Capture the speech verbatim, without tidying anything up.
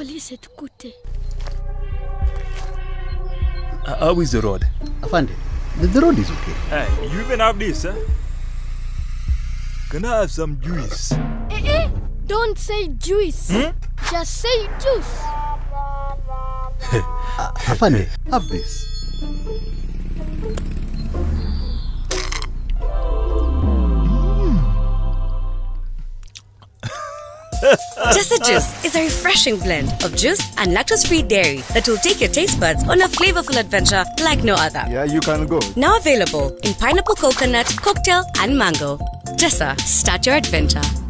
Police etukute. Uh, how is the road? Afande, the, the road is okay. Hey, you even have this, huh? Can I have some juice? Eh eh! Don't say juice. Hmm? Just say juice. uh, Afande, have this. Jessa Juice is a refreshing blend of juice and lactose-free dairy that will take your taste buds on a flavorful adventure like no other. Yeah, you can go. Now available in pineapple coconut, cocktail, and mango. Jessa, start your adventure.